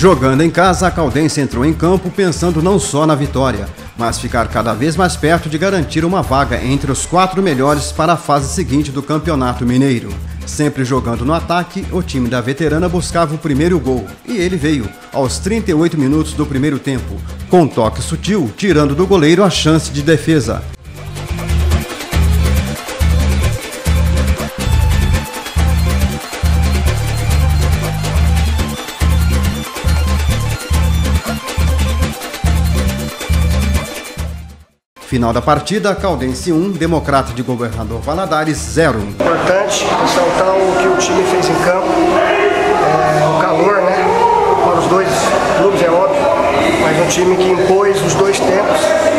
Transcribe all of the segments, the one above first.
Jogando em casa, a Caldense entrou em campo pensando não só na vitória, mas ficar cada vez mais perto de garantir uma vaga entre os 4 melhores para a fase seguinte do Campeonato Mineiro. Sempre jogando no ataque, o time da veterana buscava o primeiro gol, e ele veio, aos 38 minutos do primeiro tempo, com um toque sutil, tirando do goleiro a chance de defesa. Final da partida, Caldense 1, Democrata de Governador Valadares 0. Importante ressaltar o que o time fez em campo, o calor, né? Para os dois clubes, é óbvio, mas um time que impôs os dois tempos,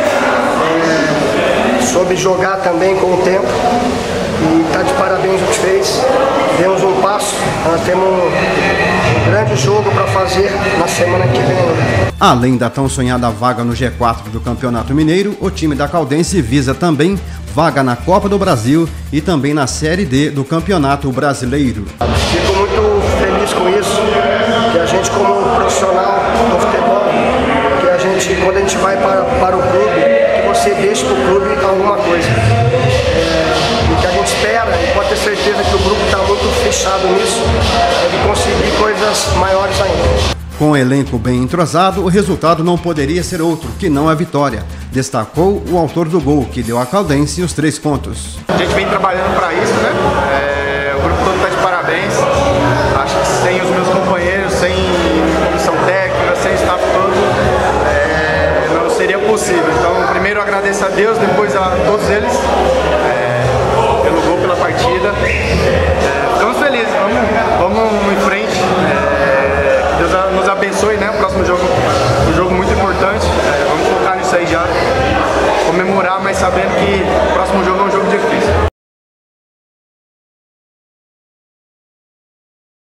soube jogar também com o tempo e está de parabéns o que fez. Demos um passo, nós temos um grande jogo para fazer na semana que vem. Além da tão sonhada vaga no G4 do Campeonato Mineiro, o time da Caldense visa também vaga na Copa do Brasil e também na Série D do Campeonato Brasileiro. Fico muito feliz com isso, que a gente como profissional do futebol, que a gente, quando a gente vai para o clube, que você deixe para o clube alguma coisa. E que a gente espera, e pode ter certeza que o grupo está muito fechado nisso, de conseguir coisas maiores ainda. Com o elenco bem entrosado, o resultado não poderia ser outro que não a vitória, destacou o autor do gol, que deu à Caldense os 3 pontos. A gente vem trabalhando para isso, né? O grupo todo está de parabéns. Acho que sem os meus companheiros, sem comissão técnica, sem o staff todo, não seria possível. Então, primeiro agradeço a Deus, depois a todos eles pelo gol, pela partida. Estamos felizes, vamos em frente. Deus nos abençoe, né? O próximo jogo, um jogo muito importante. Vamos focar nisso aí já. Comemorar, mas sabendo que o próximo jogo é um jogo difícil.